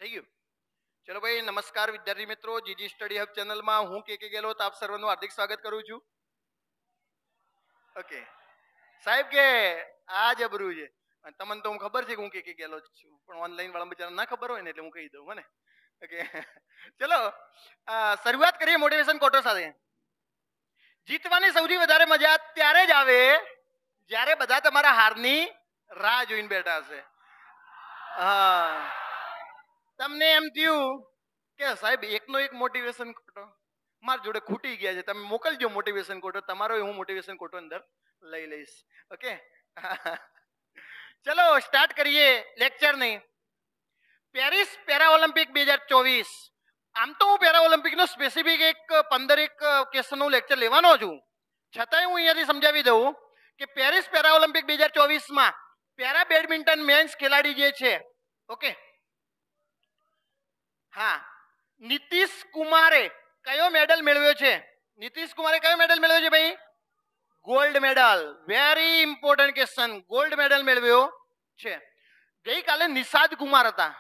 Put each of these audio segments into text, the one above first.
થઈ ગયું? ચલો ભાઈ, નમસ્કાર વિદ્યાર્થી મિત્રો, જીજી સ્ટડી હબ ચેનલમાં હું કે ગેહલોત આપ સર્વનું હાર્દિક સ્વાગત કરું છું. ઓકે સાહેબ કે આ જબરું છે. તમને તો હું ખબર છે કે હું કે ગેહલોત છું, પણ ઓનલાઈન વાળા બિચારા ના ખબર હોય ને એટલે હું કહી દઉં મને. ઓકે ચલો શરૂઆત કરીએ મોટિવેશન કોટો સાથે. જીતવાની સૌથી વધારે મજા ત્યારે જ આવે જ્યારે બધા તમારા હારની રાહ જોઈને બેઠા હશે. હા, તમને એમ થયું કે સાહેબ એકનો એક મોટિવેશન કોટો મારી જોડે ખૂટી ગયા છે, તમે મોકલજો મોટિવેશન કોટો તમારો, હું મોટિવેશન કોટો અંદર લઈ લઈશ. ઓકે ચલો સ્ટાર્ટ કરીએ લેક્ચર ની. Paris para Olympic 2024. આમ તો હું પેરા ઓલિમ્પિક નો સ્પેસિફિક એક 15 ક્વેશ્ચન નું લેક્ચર લેવાનો છું, છતાંય હું અહીંયાથી સમજાવી દઉં કે પેરિસ પેરા ઓલિમ્પિક 2024 માં પેરા બેડમિન્ટન મેન્સ ખેલાડી જે છે, ઓકે, હા, નીતિશ કુમારે કયો મેડલ મેળવ્યો છે? નીતિશ કુમારે કયો મેડલ મેળવ્યો છે ભાઈ? Gold medal. Very important question. Gold medal મેળવ્યો છે. ગઈકાલે નિષાદ કુમાર હતા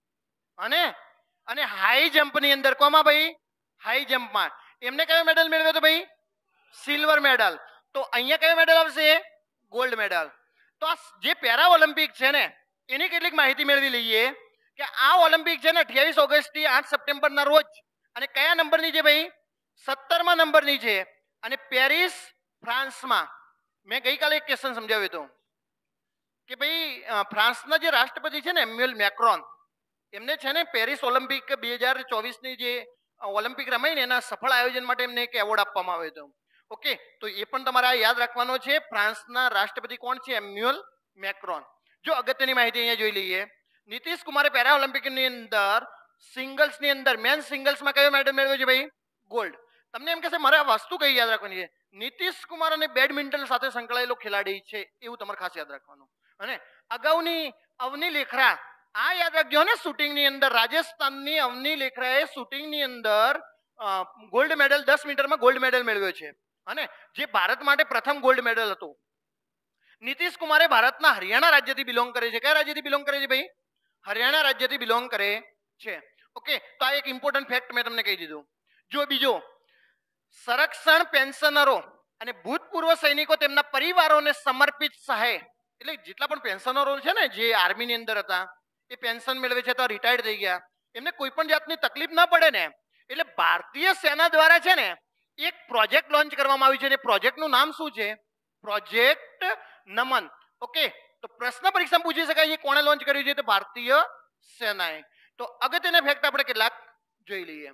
અને હાઈ જમ્પ ની અંદર કોમાં ભાઈ? હાઈ જમ્પમાં એમને કયો મેડલ મેળવ્યો હતો ભાઈ? Silver medal. તો અહીંયા કયો મેડલ આવશે? Gold medal. તો આ જે પેરા ઓલિમ્પિક છે ને એની કેટલીક માહિતી મેળવી લઈએ કે આ ઓલિમ્પિક છે ને 28 ઓગસ્ટ થી 8 સપ્ટેમ્બર ના રોજ, અને કયા નંબરની છે ભાઈ? 17મા નંબરની છે, અને પેરિસ ફ્રાન્સમાં. મેં ગઈકાલે એક ક્વેશ્ચન સમજાવ્યો હતો કે ભાઈ ફ્રાન્સના જે રાષ્ટ્રપતિ છે ને એમ્યુઅલ મેક્રોન, એમને છે ને પેરિસ ઓલિમ્પિક 2024 ની જે ઓલિમ્પિક રમાઈ ને એના સફળ આયોજન માટે એમને એક એવોર્ડ આપવામાં આવ્યો હતો. ઓકે, તો એ પણ તમારે યાદ રાખવાનો છે. ફ્રાન્સના રાષ્ટ્રપતિ કોણ છે? Emmanuel Macron. જો અગત્યની માહિતી અહીંયા જોઈ લઈએ. નીતિશ કુમારે પેરા ઓલિમ્પિક ની અંદર સિંગલ્સ ની અંદર મેન સિંગલ્સમાં કયો મેડલ મેળવ્યો છે ભાઈ? ગોલ્ડ. તમને એમ કહેશે મારે આ વસ્તુ કઈ યાદ રાખવાની છે? નીતિશ કુમાર અને બેડમિન્ટન સાથે સંકળાયેલો ખેલાડી છે એવું તમારે ખાસ યાદ રાખવાનું. અને અગાઉની અવની લેખરા, આ યાદ રાખજો ને, શૂટિંગ ની અંદર રાજસ્થાનની અવની લેખરાએ શૂટિંગ ની અંદર ગોલ્ડ મેડલ 10 મીટરમાં ગોલ્ડ મેડલ મેળવ્યો છે, અને જે ભારત માટે પ્રથમ ગોલ્ડ મેડલ હતો. નીતિશ કુમારે ભારતના હરિયાણા રાજ્યથી બિલોંગ કરે છે. કયા રાજ્યથી બિલોંગ કરે છે ભાઈ? હરિયાણા રાજ્યથી બિલોંગ કરે છે. ઓકે, તો આ એક ઇમ્પોર્ટન્ટ ફેક્ટ મેં તમને કહી દીધું. જો બીજો, સંરક્ષણ પેન્શનરો અને ભૂતપૂર્વ સૈનિકો તેમના પરિવારોને સમર્પિત સહાય, એટલે જેટલા પણ પેન્શનરો છે ને જે આર્મીની અંદર હતા એ પેન્શન મેળવે છે તો રિટાયર્ડ થઈ ગયા, એમને કોઈ પણ જાતની તકલીફ ના પડે ને, એટલે ભારતીય સેના દ્વારા છે ને એક પ્રોજેક્ટ લોન્ચ કરવામાં આવ્યું છે, અને પ્રોજેક્ટનું નામ શું છે? પ્રોજેક્ટ નમન. ઓકે, તો પ્રશ્ન પરીક્ષામાં પૂછી શકાય છે કોણે લોન્ચ કર્યું છે? તો ભારતીય સેનાએ. તો અગત્યના ફેક્ટ આપણે કેટલાક જોઈ લઈએ.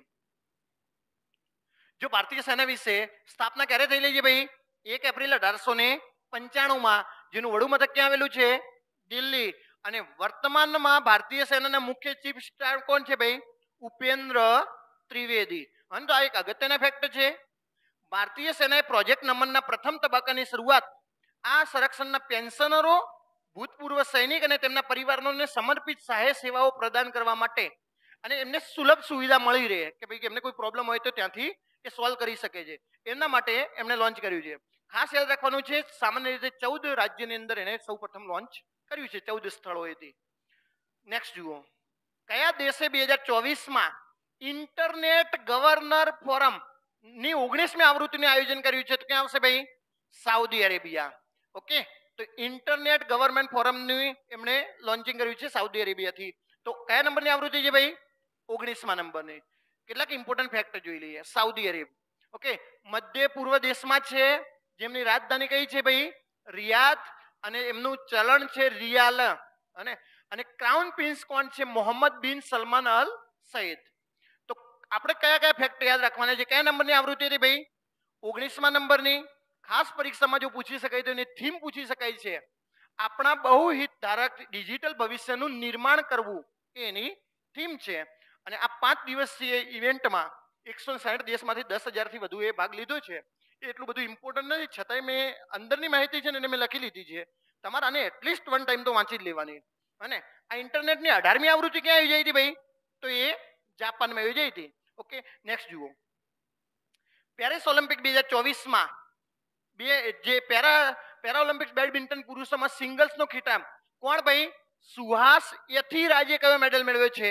જો ભારતીય સેના વિશે સ્થાપના ક્યારે થયેલી છે ભાઈ? 1 એપ્રિલ 1895માં, જેનું વડું મથક ક્યાં આવેલું છે? દિલ્હી. અને વર્તમાનમાં ભારતીય સેનાના મુખ્ય ચીફ સ્ટાફ કોણ છે ભાઈ? ઉપેન્દ્ર ત્રિવેદી. અને તો આ એક અગત્યના ફેક્ટ છે. ભારતીય સેનાએ પ્રોજેક્ટ નમનના પ્રથમ તબક્કાની શરૂઆત આ સંરક્ષણના પેન્શનરો, ભૂતપૂર્વ સૈનિક અને તેમના પરિવારોને સમર્પિત સહાય સેવાઓ પ્રદાન કરવા માટે, અને એમને સુલભ સુવિધા મળી રહે કે ભાઈ એમને કોઈ પ્રોબ્લેમ હોય તો ત્યાંથી એ સોલ્વ કરી શકે છે, એમના માટે એમણે લોન્ચ કર્યું છે. ખાસ યાદ રાખવાનું છે, સામાન્ય રીતે 14 રાજ્યની અંદર એને સૌ પ્રથમ લોન્ચ કર્યું છે, 14 સ્થળોએથી. નેક્સ્ટ જુઓ, કયા દેશે 2024માં ઇન્ટરનેટ ગવર્નર ફોરમ ની 19મી આવૃત્તિનું આયોજન કર્યું છે? તો ક્યાં આવશે ભાઈ? Saudi Arabia. ઓકે, તો ઇન્ટરનેટ ગવર્નમેન્ટ ફોરમની એમણે લોન્ચિંગ કર્યું છે સાઉદી અરેબિયાથી. તો કયા નંબરની આવૃત્તિ છે ભાઈ? 19મા નંબરની. કેટલાક ઇમ્પોર્ટન્ટ ફેક્ટર જોઈ લઈએ. સાઉદી અરેબ, ઓકે, મધ્ય પૂર્વ દેશમાં છે, જેમની રાજધાની કઈ છે ભાઈ? રિયાદ, અને એમનું ચલણ છે રિયાલ, અને ક્રાઉન પ્રિન્સ કોણ છે? મોહમ્મદ બિન સલમાન અલ સૈદ. તો આપણે કયા કયા ફેક્ટ યાદ રાખવાના છે? કયા નંબરની આવૃત્તિ હતી ભાઈ? 19મા નંબરની. ખાસ પરીક્ષામાં જો પૂછી શકાય તો એની થીમ પૂછી શકાય છે, આપણા બહુહિત ધારક ડિજિટલ ભવિષ્યનું નિર્માણ કરવું, એની થીમ છે. અને આ 5 દિવસીય ઇવેન્ટમાં 160 દેશમાંથી 10,000થી વધુ એ ભાગ લીધો છે. એ એટલું બધું ઇમ્પોર્ટન્ટ નથી, છતાંય મેં અંદરની માહિતી છે ને એને મેં લખી લીધી છે. તમારે આને એટલીસ્ટ 1 ટાઈમ તો વાંચી જ લેવાની. અને આ ઇન્ટરનેટની 18મી આવૃત્તિ ક્યાં યોજાઈ હતી ભાઈ? તો એ જાપાનમાં યોજાઈ હતી. ઓકે, નેક્સ્ટ જુઓ, પેરિસ ઓલિમ્પિક 2024માં જે પેરા ઓલિમ્પિક બેડમિન્ટન પુરુષોમાં સિંગલ્સનો ખિતાબ કોણ ભાઈ? સુહાસ યથિરાજે કયો મેડલ મેળવ્યો છે?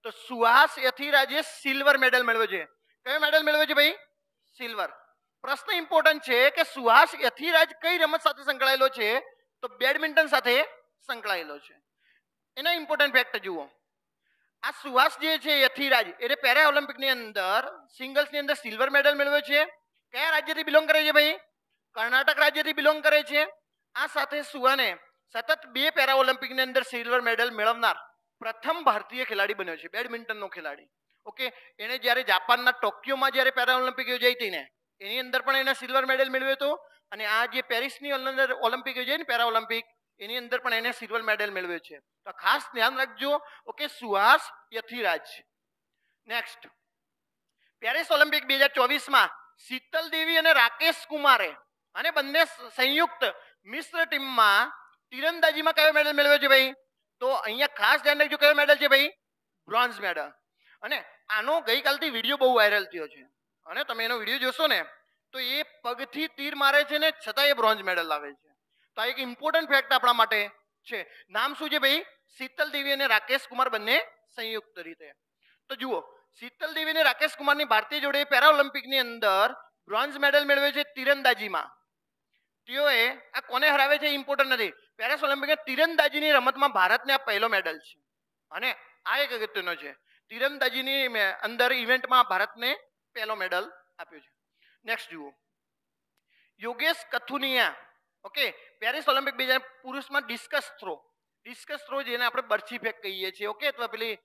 તો સુહાસ યથિરાજે સિલ્વર મેડલ મેળવ્યો છે. કયો મેડલ મેળવ્યો છે ભાઈ? સિલ્વર. પ્રશ્ન ઇમ્પોર્ટન્ટ છે કે સુહાસ યથિરાજ કઈ રમત સાથે સંકળાયેલો છે? તો બેડમિન્ટન સાથે સંકળાયેલો છે. એના ઇમ્પોર્ટન્ટ ફેક્ટ જુઓ. આ સુહાસ જે છે યથિરાજ એટલે પેરા ઓલિમ્પિક ની અંદર સિંગલ્સ ની અંદર સિલ્વર મેડલ મેળવ્યો છે. કયા રાજ્યથી બિલોંગ કરે છે ભાઈ? કર્ણાટક રાજ્યથી બિલોંગ કરે છે. આ સાથે સુહાને સતત 2 પેરા ઓલિમ્પિક ની અંદર સિલ્વર મેડલ મેળવનાર પ્રથમ ભારતીય ખેલાડી બન્યો છે, બેડમિન્ટનનો ખેલાડી. ઓકે, એને જ્યારે જાપાનના ટોક્યોમાં જ્યારે પેરા ઓલિમ્પિક યોજાઈ હતી ને એની અંદર પણ એને સિલ્વર મેડલ મેળવ્યો હતો, અને આ જે પેરિસની અંદર ઓલિમ્પિક યોજાઈ ને પેરા ઓલિમ્પિક એની અંદર પણ એને સિલ્વર મેડલ મેળવ્યો છે. તો ખાસ ધ્યાન રાખજો. Okay, Suhas Yathiraj. Next, Paris Olympic 2024 માં શીતલ દેવી અને રાકેશ કુમારે અને બંને સંયુક્ત મિશ્ર ટીમમાં તીરંદાજીમાં કયો મેડલ મેળવ્યો છે ભાઈ? તો અહીંયા ખાસ ધ્યાન રાખજો, કયો મેડલ છે ભાઈ? Bronze medal. અને આનો ગઈકાલથી વિડીયો બહુ વાયરલ થયો છે, અને તમે એનો વિડીયો જોશો ને તો એ પગથી તીર મારે છે ને છતાં એ બ્રોન્ઝ મેડલ લાવે છે. તો આ એક ઇમ્પોર્ટન્ટ ફેક્ટ આપણા માટે છે. નામ શું છે ભાઈ? શીતલ દેવી અને રાકેશ કુમાર, બંને સંયુક્ત રીતે. તો જુઓ, શીતલ દેવી અને રાકેશ કુમારની ભારતીય જોડે પેરા ઓલિમ્પિકની અંદર બ્રોન્ઝ મેડલ મેળવ્યો છે તીરંદાજીમાં. તેઓએ આ કોને હરાવે છે ઇમ્પોર્ટન્ટ નથી. પેરિસ ઓલિમ્પિકમાં તીરંદાજીની રમતમાં ભારતને આ પહેલો મેડલ છે, અને આ એક અગત્યનો છે. તીરંદાજીની અંદર ઇવેન્ટમાં ભારતને પહેલો મેડલ આપ્યો છે. નેક્સ્ટ જુઓ, Yogesh Kathuniya. Okay, Paris Olympic 2000 પુરુષમાં ડિસ્કસ થ્રો જેને આપણે બરછી ફેંક કહીએ છીએ. ઓકે, અથવા પેલી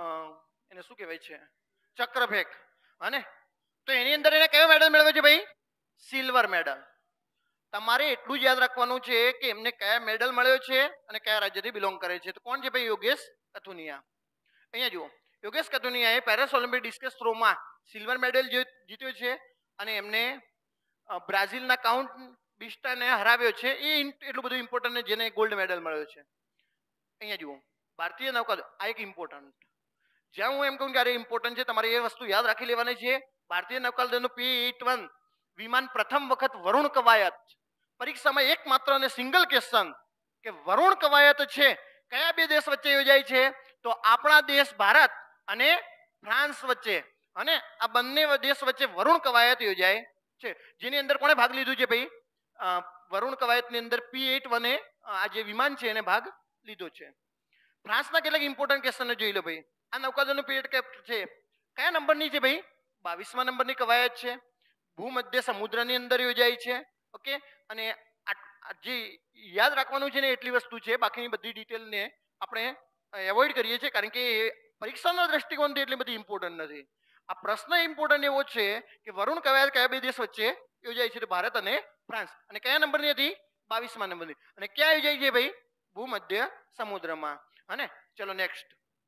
એને શું કહેવાય છે, ચક્ર ફેંક. અને તો એની અંદર એને કયો મેડલ મેળવ્યો છે ભાઈ? Silver medal. તમારે એટલું જ યાદ રાખવાનું છે કે એમને કયા મેડલ મળ્યો છે અને કયા રાજ્યથી બિલોંગ કરે છે. તો કોણ છે ભાઈ? યોગેશ કથુનિયા. અહીંયા જુઓ, Yogesh કથુનિયાએ Paris Olympic discuss થ્રોમાં silver medal જીત્યો છે, અને એમને બ્રાઝિલના કાઉન્ટ બિસ્ટાને હરાવ્યો છે. એ એટલું બધું ઇમ્પોર્ટન્ટ છે જેને ગોલ્ડ મેડલ મળ્યો છે. અહીંયા જુઓ, ભારતીય નૌકાદળ. આ એક ઇમ્પોર્ટન્ટ, જ્યાં હું એમ કહું કે આ ઇમ્પોર્ટન્ટ છે, તમારે એ વસ્તુ યાદ રાખી લેવાની છે. ભારતીય નૌકાદળનું P-81 વિમાન પ્રથમ વખત વરુણ કવાયત પરીક્ષામાં એકમાત્ર અને સિંગલ ક્વેશ્ચન કે વરુણ કવાયત છે કયા 2 દેશ વચ્ચે યોજાય છે? તો આપણા દેશ ભારત અને ફ્રાન્સ વચ્ચે, અને આ બંને દેશ વચ્ચે વરુણ કવાયત યોજાય છે, જેની અંદર કોણે ભાગ લીધું છે ભાઈ? વરુણ કવાયતની અંદર P-81 આ જે વિમાન છે એને ભાગ લીધો છે. ફ્રાન્સના કેટલાક ઇમ્પોર્ટન્ટ ક્વેશ્ચન જોઈ લો ભાઈ. આ નૌકાદળનું P-8 છે કયા નંબરની છે ભાઈ? 22મા નંબરની કવાયત છે. ભૂમધ્ય સમુદ્રની અંદર યોજાય છે. ઓકે, અને જે યાદ રાખવાનું છે ને એટલી વસ્તુ છે, બાકીની બધી ડિટેલને આપણે એવોઇડ કરીએ છીએ, કારણ કે પરીક્ષાના દ્રષ્ટિકોણથી એટલી બધી ઇમ્પોર્ટન્ટ નથી. આ પ્રશ્ન ઇમ્પોર્ટન્ટ એવો છે કે વરુણ કવાયત કયા 2 દેશ વચ્ચે યોજાય છે? તો ભારત અને ફ્રાન્સ. અને કયા નંબરની હતી? 22મા નંબરની. અને ક્યાં યોજાય છે ભાઈ? ભૂમધ્ય સમુદ્રમાં. અને ચલો નેક્સ્ટ,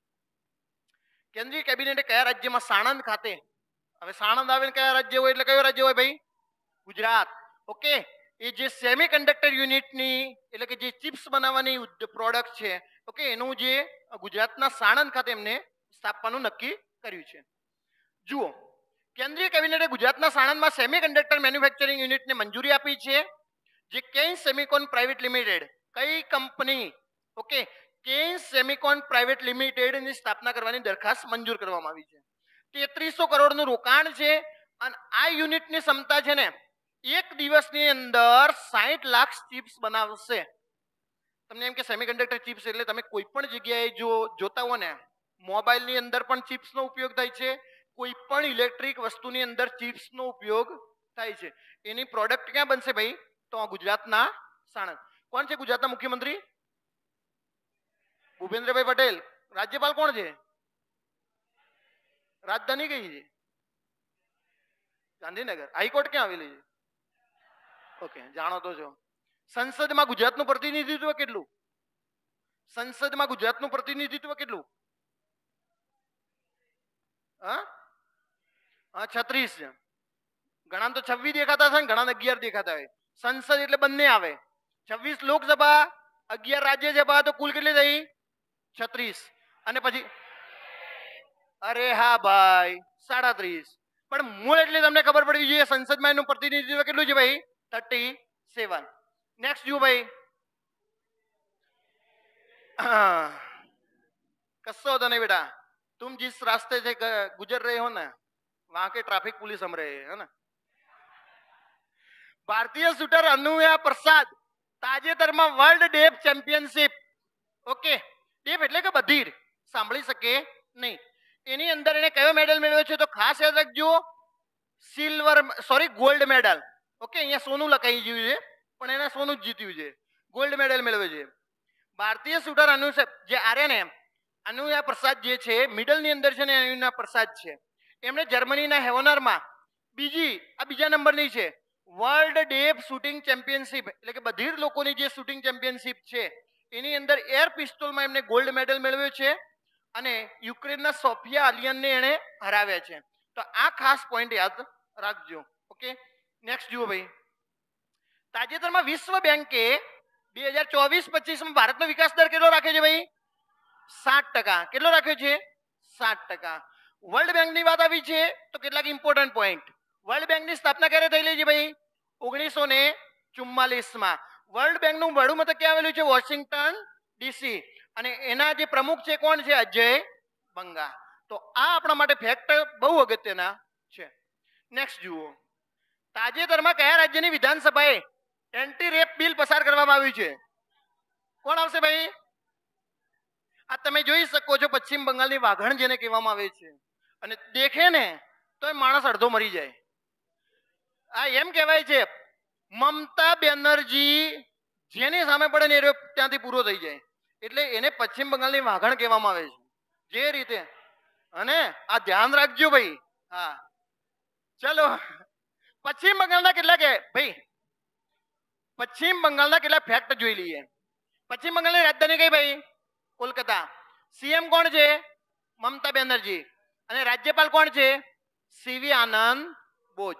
કેન્દ્રીય કેબિનેટે કયા રાજ્યમાં સાણંદ ખાતે, હવે સાણંદ આવે ને કયા રાજ્ય હોય એટલે કયો રાજ્ય હોય ભાઈ? ગુજરાત. ઓકે, એ જે સેમિકન્ડક્ટર યુનિટની એટલે કે જે ચિપ્સ બનાવવાની પ્રોડક્ટ છે, ઓકે, એનું જે ગુજરાતના સાણંદ ખાતે એમને સ્થાપવાનું નક્કી કર્યું છે. જુઓ, કેન્દ્રીય કેબિનેટે ગુજરાતના સાણંદમાં સેમિકન્ડક્ટર મેન્યુફેક્ચરિંગ યુનિટને મંજૂરી આપી છે, જે કેન સેમિકોન પ્રાઇવેટ લિમિટેડ, કઈ company? Okay, Kaynes Semicon private લિમિટેડની સ્થાપના કરવાની દરખાસ્ત મંજૂર કરવામાં આવી છે. 3300 કરોડનું રોકાણ છે, અને આ યુનિટની ક્ષમતા છે ને એક દિવસની અંદર 60 લાખ ચિપ્સ બનાવશે. તમને એમ કે સેમિકન્ડક્ટર ચિપ્સ એટલે તમે કોઈ પણ જગ્યાએ જો જોતા હો ને, મોબાઈલની અંદર પણ ચિપ્સનો ઉપયોગ થાય છે, કોઈ પણ ઇલેક્ટ્રિક વસ્તુની અંદર ચિપ્સનો ઉપયોગ થાય છે. એની પ્રોડક્ટ ક્યાં બનશે ભાઈ? તો ગુજરાતના સાણંદ. કોણ છે ગુજરાતના મુખ્યમંત્રી? ભૂપેન્દ્રભાઈ પટેલ. રાજ્યપાલ કોણ છે? રાજધાની કઈ છે? ગાંધીનગર. હાઈકોર્ટ ક્યાં આવેલી છે? ઓકે, જાણો તો છો. સંસદમાં ગુજરાતનું પ્રતિનિધિત્વ કેટલું? સંસદમાં ગુજરાતનું પ્રતિનિધિત્વ કેટલું? 36 છે. ઘણા તો 26 દેખાતા છે ને ઘણા 11 દેખાતા હોય. સંસદ એટલે બંને આવે. 26 લોકસભા, 11 રાજ્યસભા, તો કુલ કેટલી થઈ? 36. અને પછી અરે હા ભાઈ 37. પણ મૂળ એટલે તમને ખબર પડવી જોઈએ સંસદમાં એનું પ્રતિનિધિત્વ કેટલું છે ભાઈ? 37. નેક્સ્ટ જુઓ ભાઈ, કશો હતો નહીં બેટા. तुम जिस रास्ते से गुजर रहे हो ना वहां के ट्रैफिक पुलिस हम रहे है ना. ભારતીય શૂટર અનુયા પ્રસાદ તાજેતરમાં world deaf championship, okay, deaf એટલે કે બધિર, સાંભળી શકે નહીં, એની અંદર એને કયો મેડલ મેળવ્યો છે? તો ખાસ યાદ રાખજો, ગોલ્ડ મેડલ. ઓકે, અહીંયા સોનું લખાઈ ગયું છે પણ એને સોનું જ જીત્યું છે, ગોલ્ડ મેડલ મેળવ્યો છે. ભારતીય શૂટર જે આર્યન એમ અનુયા પ્રસાદ જે છે, મિડલની અંદર છે ને અનુયા પ્રસાદ છે, એમણે જર્મનીના હેવનરમાં બીજા નંબરની છે વર્લ્ડ ડેફ શૂટિંગ ચેમ્પિયનશિપ, એટલે કે બધિર લોકોની જે શૂટિંગ ચેમ્પિયનશિપ છે એની અંદર એર પિસ્તોલમાં એમને ગોલ્ડ મેડલ મેળવ્યો છે અને યુક્રેનના સોફિયા આલિયનને એણે હરાવ્યા છે. તો આ ખાસ પોઈન્ટ યાદ રાખજો. ઓકે, નેક્સ્ટ જુઓ ભાઈ. તાજેતરમાં વિશ્વ બેંકે 2024-25 ભારતનો વિકાસ દર કેટલો રાખ્યો છે ભાઈ? 7%. કેટલો રાખ્યો છે? 7%. વર્લ્ડ બેંકની વાત આવી છે તો કેટલાક ઇમ્પોર્ટન્ટ પોઈન્ટ. વર્લ્ડ બેંકની સ્થાપના ક્યારે થયેલી છે ભાઈ? 1944માં. વર્લ્ડ બેંકનું વડું મથક ક્યાં આવેલું છે? Washington DC. અને એના જે પ્રમુખ છે કોણ છે? અજય બંગા. તો આ આપણા માટે ફેક્ટ બહુ અગત્યના છે. નેક્સ્ટ જુઓ. તાજેતરમાં કયા રાજ્યની વિધાનસભાએ એન્ટી રેપ બિલ પસાર કરવામાં આવ્યું છે? કોણ આવશે ભાઈ? આ તમે જોઈ શકો છો, પશ્ચિમ બંગાળની વાઘણ જેને કહેવામાં આવે છે, અને દેખે ને તો એ માણસ અડધો મરી જાય. આ એમ કહેવાય છે મમતા બેનર્જી જેની સામે પડે ને એ ત્યાંથી પૂરો થઈ જાય, એટલે એને પશ્ચિમ બંગાળની વાઘણ કહેવામાં આવે છે. જે રીતે, અને આ ધ્યાન રાખજો ભાઈ. હા, ચલો. પશ્ચિમ બંગાળના કેટલા કે ભાઈ, પશ્ચિમ બંગાળના કેટલા ફેક્ટ જોઈ લઈએ. પશ્ચિમ બંગાળની રાજધાની કઈ ભાઈ? કોલકાતા. સીએમ કોણ છે? મમતા બેનર્જી. અને રાજ્યપાલ કોણ છે? સીવી આનંદ બોઝ.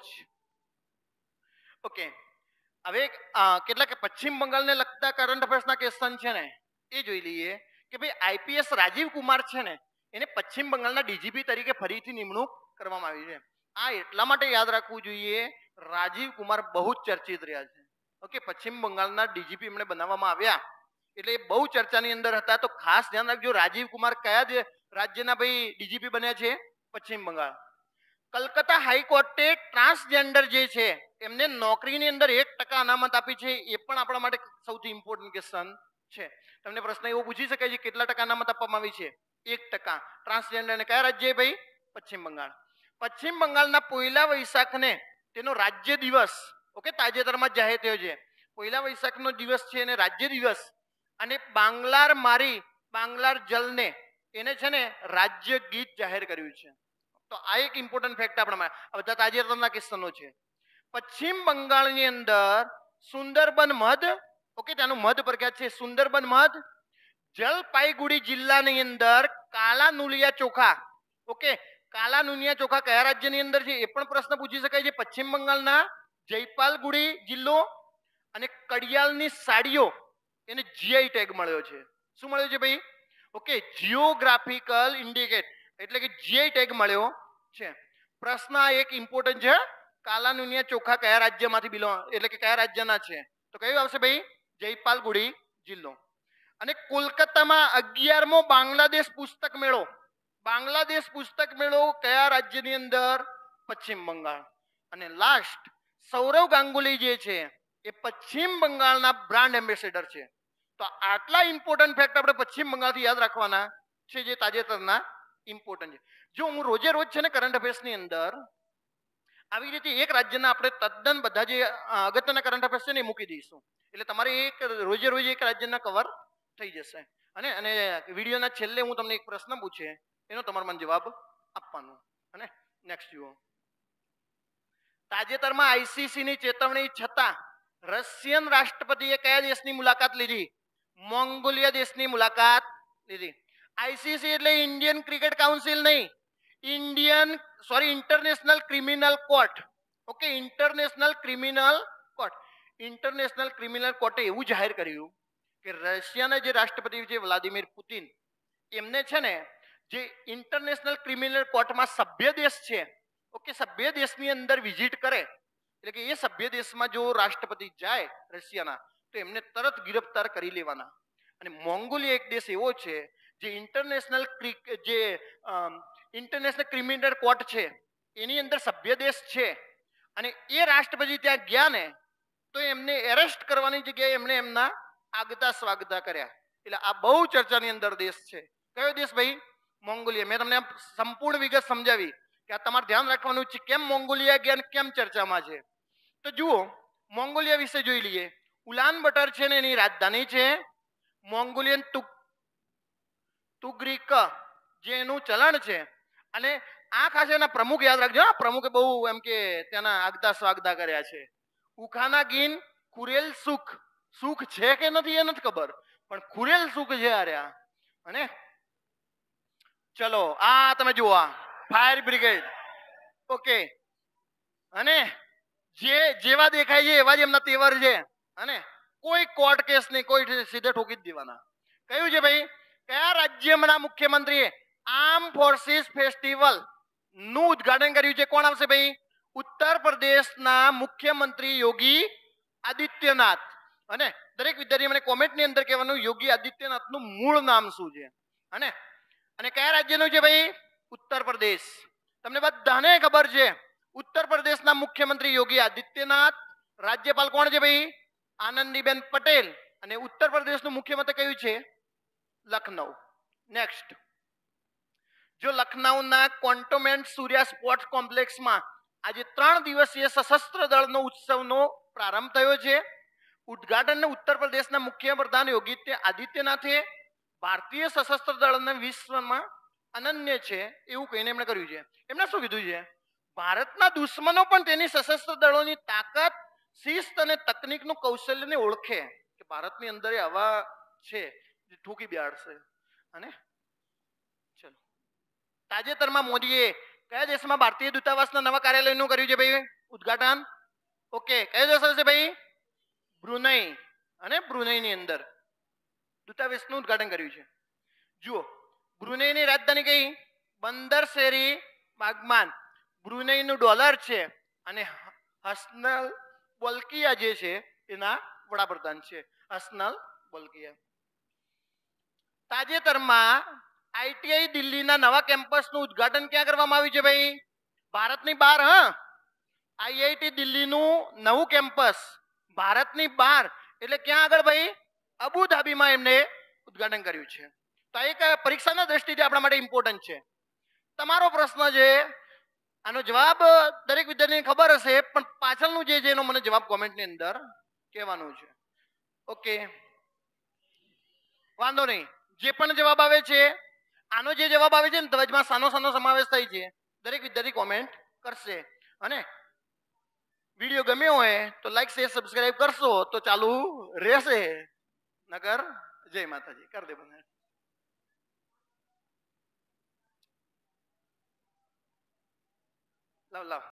ઓકે, હવે કેટલાક પશ્ચિમ બંગાળને લગતા કરંટ અફેર્સના ક્વેશ્ચન છે ને એ જોઈ લઈએ કે ભાઈ આઈપીએસ રાજીવ કુમાર છે ને એને પશ્ચિમ બંગાળના ડીજીપી તરીકે ફરીથી નિમણૂક કરવામાં આવી છે. આ એટલા માટે યાદ રાખવું જોઈએ, રાજીવ કુમાર બહુ જ ચર્ચિત રહ્યા છે. ઓકે, પશ્ચિમ બંગાળના ડીજીપી એમણે બનાવવામાં આવ્યા એટલે એ બહુ ચર્ચાની અંદર હતા. તો ખાસ ધ્યાન રાખજો, રાજીવ કુમાર કયા રાજ્યના ભાઈ ડીજીપી બન્યા છે? પશ્ચિમ બંગાળ. કલકત્તા હાઈકોર્ટે ટ્રાન્સજેન્ડર જે છે એમને નોકરીની અંદર 1% અનામત આપી છે, એ પણ આપણા માટે સૌથી ઇમ્પોર્ટન્ટ ક્વેશ્ચન છે. તમને પ્રશ્ન એવો પૂછી શકાય છે કેટલા ટકા અનામત આપવામાં આવી છે? 1%. ટ્રાન્સજેન્ડરને કયા રાજ્ય ભાઈ? પશ્ચિમ બંગાળ. પશ્ચિમ બંગાળના પહેલા વૈશાખને તેનો રાજ્ય દિવસ, ઓકે, તાજેતરમાં જાહેર થયો છે. પહેલા વૈશાખનો દિવસ છે એને રાજ્ય દિવસ, અને બાંગ્લાર મારી બાંગ્લાર જલને એને છે ને રાજ્ય ગીત જાહેર કર્યું છે. તો આ એક ઇમ્પોર્ટન્ટ ફેક્ટ આપણા આ બધા તાજેતરના ક્વેશ્ચનો છે. પશ્ચિમ બંગાળની અંદર સુંદરબન મધ, ઓકે, ત્યાંનું મધ પ્રખ્યાત છે સુંદરબન મધ. જલપાઈગુડી જિલ્લાની અંદર કાલાનુલિયા ચોખા, ઓકે, કાલાનુનિયા ચોખા કયા રાજ્યની અંદર છે? એ પણ પ્રશ્ન પૂછી શકાય છે. પશ્ચિમ બંગાળના જયપાલગુડી જિલ્લો. અને કડિયાલની સાડીઓ એને જીઆઈ ટેગ મળ્યો છે. શું મળ્યો છે ભાઈ? ઓકે, જીઓગ્રાફિકલ ઇન્ડિકેટ, એટલે કે જીઆઈ ટેગ મળ્યો છે. પ્રશ્ન એક ઇમ્પોર્ટન્ટ છે, કાલાનુનિયા ચોખા કયા રાજ્યમાંથી બિલોંગ, એટલે કે કયા રાજ્યના છે? તો કયું આવશે ભાઈ? જયપાલગુડી જિલ્લો. અને કોલકાતામાં 11મો બાંગ્લાદેશ પુસ્તક મેળો, બાંગ્લાદેશ પુસ્તક મેળો કયા રાજ્યની અંદર? પશ્ચિમ બંગાળ. અને લાસ્ટ, સૌરવ ગાંગુલી જે છે એ પશ્ચિમ બંગાળના બ્રાન્ડ એમ્બેસેડર છે. તો આટલા ઇમ્પોર્ટન્ટ ફેક્ટ આપણે પશ્ચિમ બંગાળથી યાદ રાખવાના છે જે તાજેતરના ઇમ્પોર્ટન્ટ છે. જો હું રોજે રોજ છે ને કરંટ અફેર્સની અંદર આવી રીતે એક રાજ્યના આપણે તદ્દન બધા જે અગત્યના કરંટ અફેર્સ છે ને એ મૂકી દઈશું, એટલે તમારે એક રોજે રોજ એક રાજ્યના કવર થઈ જશે. અને વિડીયોના છેલ્લે હું તમને એક પ્રશ્ન પૂછે એનો તમારે મને જવાબ આપવાનો. અને નેક્સ્ટ જુઓ. તાજેતરમાં આઈસીસીની ચેતવણી છતાં રશિયન રાષ્ટ્રપતિએ કયા દેશની મુલાકાત લીધી? મોંગોલિયા દેશની મુલાકાત લીધી. આઈસીસી એટલે ઇન્ડિયન ક્રિકેટ કાઉન્સિલ નહીં, international criminal court. Okay, international criminal court. International criminal કોર્ટે એવું જાહેર કર્યું કે રશિયાના જે રાષ્ટ્રપતિ છે વ્લાદિમીર પુતિન, એમને છે ને જે ઇન્ટરનેશનલ ક્રિમિનલ કોર્ટમાં સભ્ય દેશ છે, ઓકે, સભ્ય દેશની અંદર વિઝિટ કરે, એટલે કે એ સભ્ય દેશમાં જો રાષ્ટ્રપતિ જાય રશિયાના તો એમને તરત ગિરફતાર કરી લેવાના. અને મોંગોલિયા એક દેશ એવો છે જે ઇન્ટરનેશનલ ક્રિમિનલ કોર્ટ છે એની અંદર સભ્ય દેશ છે અને એ રાષ્ટ્રપતિ ત્યાં ગયા ને તો એમને એરેસ્ટ કરવાની જગ્યાએ એમણે એમના આગતા સ્વાગતા કર્યા. એટલે આ બહુ ચર્ચાની અંદર દેશ છે. કયો દેશ ભાઈ? મોંગોલિયા. મેં તમને સંપૂર્ણ વિગત સમજાવી કે આ તમારે ધ્યાન રાખવાનું છે કેમ મોંગોલિયા ગયા કેમ ચર્ચામાં છે. તો જુઓ મોંગોલિયા વિશે જોઈ લઈએ. ઉલાન બટર છે ને એની રાજધાની છે મોંગોલિયન તુગ્રીક જે એનું ચલણ છે. અને આ ખાસ એના પ્રમુખ યાદ રાખજો. પ્રમુખે બહુ એમ કે તેના આગતા સ્વાગતા કર્યા છે. ઉખાના ગીન કુરેલ સુખ છે કે નથી એ નથી ખબર પણ કુરેલ સુખ છે આર્યા. અને ચલો આ તમે જુઓ ફાયર બ્રિગેડ ઓકે અને જેવા દેખાય છે એવા જ એમના તેવર છે અને કોઈ કોર્ટ કેસ નહીં, કોઈ સીધે ઠોકી જ દેવાના. કયું છે ભાઈ? કયા રાજ્યના મુખ્યમંત્રીએ આર્મ ફોર્સિસ ફેસ્ટિવલ નું ઉદ્ઘાટન કર્યું છે? કોણ આવશે ભાઈ? ઉત્તર પ્રદેશના મુખ્યમંત્રી યોગી આદિત્યનાથ. અને દરેક વિદ્યાર્થી મને કોમેન્ટની અંદર કહેવાનું યોગી આદિત્યનાથનું મૂળ નામ શું છે. અને કયા રાજ્યનું છે ભાઈ? ઉત્તર પ્રદેશ. તમને બધાને ખબર છે ઉત્તર પ્રદેશના મુખ્યમંત્રી યોગી આદિત્યનાથ. રાજ્યપાલ કોણ છે ભાઈ? આનંદીબેન પટેલ. અને ઉત્તર પ્રદેશનું મુખ્યમંત્રી કયું છે? લખનઉ. નેક્સ્ટ, જો લખનઉના કોન્ટોમેન્ટ સૂર્યા સ્પોર્ટ્સ કોમ્પ્લેક્સમાં આજે 3 દિવસીય સશસ્ત્ર દળનો ઉત્સવનો પ્રારંભ થયો છે. ઉદ્ઘાટનને ઉત્તર પ્રદેશના મુખ્યપ્રધાન યોગી આદિત્યનાથે ભારતીય સશસ્ત્ર દળને વિશ્વમાં અનન્ય છે એવું કહીને એમણે કર્યું છે. એમણે શું કીધું છે? ભારતના દુશ્મનો પણ તેની સશસ્ત્ર દળોની તાકાત, શિસ્ત અને તકનીકનું કૌશલ્યને ઓળખે કે ભારતની અંદર આવા છે જે ઠોકી બેહાડશે. અને ચલો તાજેતરમાં મોદીએ કયા દેશમાં ભારતીય દૂતાવાસના નવા કાર્યાલયનું કર્યું છે ભાઈ ઉદ્ઘાટન? ઓકે, કયો દેશ હશે ભાઈ? બ્રુનેઈ. અને બ્રુનેઈની અંદર દૂતાવાસનું ઉદ્ઘાટન કર્યું છે. જુઓ બ્રુનેઈની રાજધાની કઈ? બંદર શેરી બાગમાન. બ્રુનેઈનું ડોલર છે અને હસનલ બોલ્કિયા જે છે એના વડાપ્રધાન છે. હસનલ બોલ્કિયા. તાજેતરમાં આઈટીઆઈ દિલ્હીના નવા કેમ્પસનું ઉદ્ઘાટન ક્યાં કરવામાં આવ્યું છે ભાઈ? ભારતની બહાર. આઈઆઈટી દિલ્હીનું નવું કેમ્પસ ભારતની બહાર એટલે ક્યાં આગળ ભાઈ? અબુધાબીમાં એમને ઉદ્ઘાટન કર્યું છે. તો એક પરીક્ષાના દ્રષ્ટિથી આપણા માટે ઇમ્પોર્ટન્ટ છે. તમારો પ્રશ્ન છે આનો જવાબ દરેક વિદ્યાર્થીને ખબર હશે પણ પાછળનું જે છે એનો મને જવાબ કોમેન્ટની અંદર કહેવાનું છે. ઓકે, વાંધો નહીં. જે પણ જવાબ આવે છે આનો જે જવાબ આવે છે ને ધ્વજમાં સાનો સમાવેશ થાય છે દરેક વિદ્યાર્થી કોમેન્ટ કરશે. અને વિડીયો ગમ્યો હોય તો લાઈક શેર સબસ્ક્રાઇબ કરશો તો ચાલુ રહેશે. નગર જય માતાજી કરી દે બંધ. લાવ